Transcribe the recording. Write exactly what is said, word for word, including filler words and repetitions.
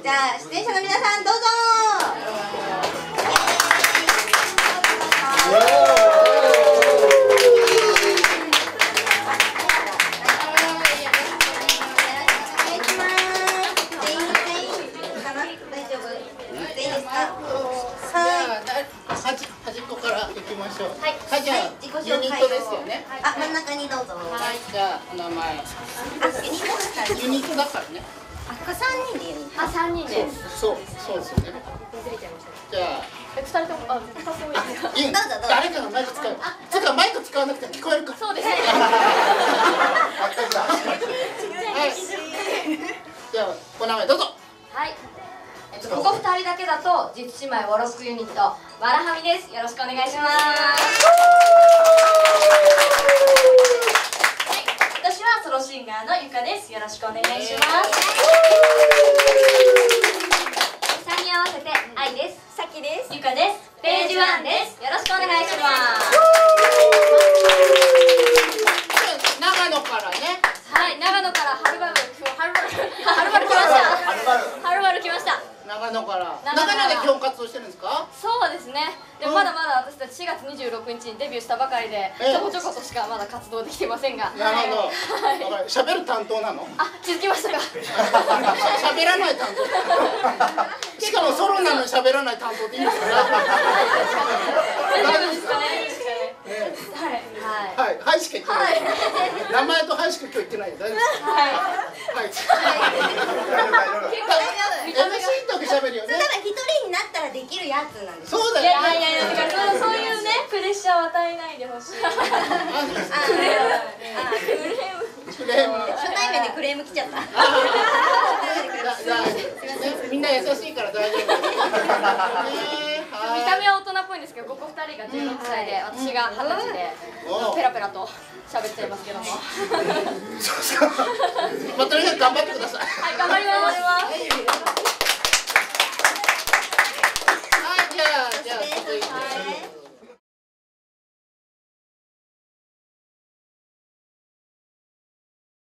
じゃあ出演者の皆さんどうぞ。 端っこから行きましょう。 はい。 はい、じゃあユニットですよね。 あ、真ん中にどうぞ。 はい、じゃあお名前。 あ、ユニットですか。 ユニットだからね。 あ、これ三人でユニット。 あ、三人です。 そう、そうですよね。じゃあ、 え、二人とも、あ、二つもいいですか。 いい。誰かがマイク使う。つうかマイク使わなくて聞こえるか。 そうですね。 はい。じゃあお名前どうぞ。 はい。えっとここ二人だけだと実姉妹ウォロックユニットわらはみです。よろしくお願いします。はい。私はソロシンガーのゆかです。よろしくお願いします。三人合わせて愛です。さきです。ゆかです。ページワンです。よろしくお願いします。 長野からね。 はい、長野からはるばるはるばるはるばる来ました。はるばる来ました。 長野から。長野で基本活動してるんですか？ そうですね。でもまだまだ私たちしがつにじゅうろくにちにデビューしたばかりで、ちょこちょことしかまだ活動できていませんが。 なるほど。喋る担当なの？ あ、気づきましたか。 喋らない担当。しかもソロなのに喋らない担当でいいんですか？ 大丈夫ですかね。はいはいはいしか言ってない。名前とはいしか今日言ってないよ。大丈夫ですか？はいはい。エムシー の時喋るよね。 ただ一人になったらできるやつなんです。 そうだよ。 いやいやいや、そういうねプレッシャーを与えないでほしい。クレーム。 クレーム。 初対面でクレーム来ちゃった。 みんな優しいから大丈夫。 見た目は大人っぽいんですけど、ここふたりがじゅうろくさいで、私がはたちでペラペラと喋っちゃいますけども。 まあとにかく頑張ってください。 はい、頑